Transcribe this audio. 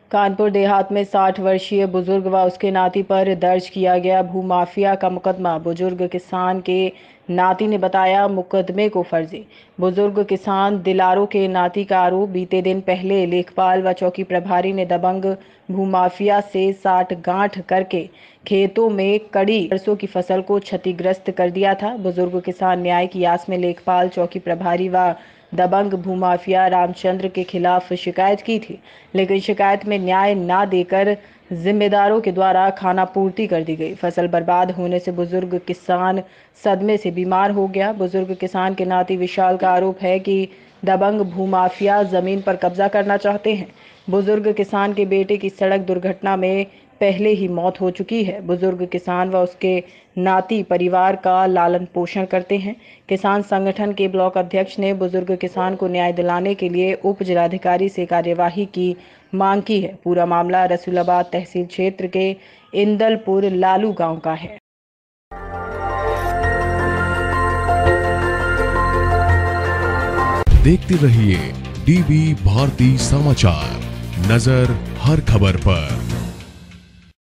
कानपुर देहात में 60 वर्षीय बुजुर्ग व उसके नाती पर दर्ज किया गया भूमाफिया का मुकदमा। बुजुर्ग किसान के नाती ने बताया मुकदमे को फर्जी। बुजुर्ग किसान दिलारो के नाती का आरोप, बीते दिन पहले लेखपाल व चौकी प्रभारी ने दबंग भूमाफिया से साठ गांठ करके खेतों में कड़ी सरसों की फसल को क्षतिग्रस्त कर दिया था। बुजुर्ग किसान न्याय की आस में लेखपाल, चौकी प्रभारी व दबंग भूमाफिया रामचंद्र के खिलाफ शिकायत की थी, लेकिन शिकायत में न्याय न देकर जिम्मेदारों के द्वारा खानापूर्ति कर दी गई। फसल बर्बाद होने से बुजुर्ग किसान सदमे से बीमार हो गया। बुजुर्ग किसान के नाती विशाल का आरोप है कि दबंग भूमाफिया जमीन पर कब्जा करना चाहते हैं। बुजुर्ग किसान के बेटे की सड़क दुर्घटना में पहले ही मौत हो चुकी है। बुजुर्ग किसान व उसके नाती परिवार का लालन पोषण करते हैं। किसान संगठन के ब्लॉक अध्यक्ष ने बुजुर्ग किसान को न्याय दिलाने के लिए उप जिलाधिकारी से कार्यवाही की मांग की है। पूरा मामला रसूलाबाद तहसील क्षेत्र के इंदलपुर लालू गांव का है। देखते रहिए डीवी भारती समाचार, नजर हर खबर पर।